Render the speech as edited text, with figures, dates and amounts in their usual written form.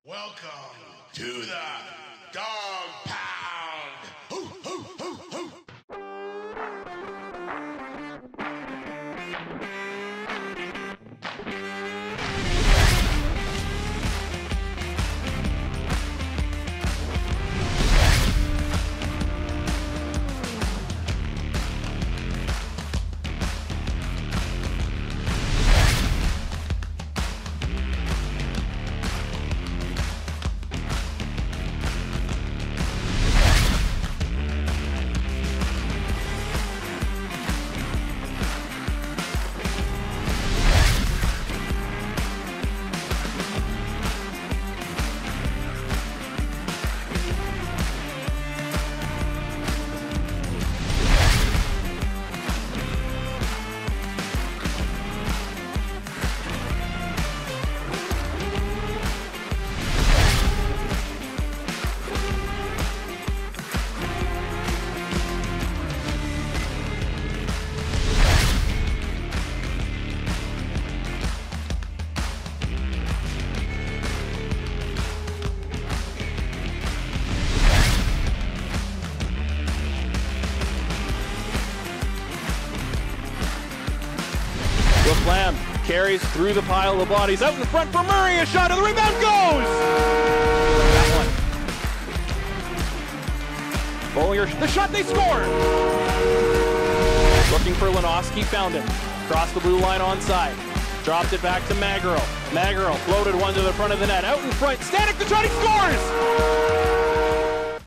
Welcome to the Dog Pound. Hoo, hoo, hoo, hoo. Lamb carries through the pile of bodies, out in front for Murray, a shot, and the rebound goes! That one. Bollinger, the shot, they score! Looking for Lenoski, found him. Crossed the blue line onside. Dropped it back to Magro. Magro floated one to the front of the net, out in front, Stanek, the shot, he scores!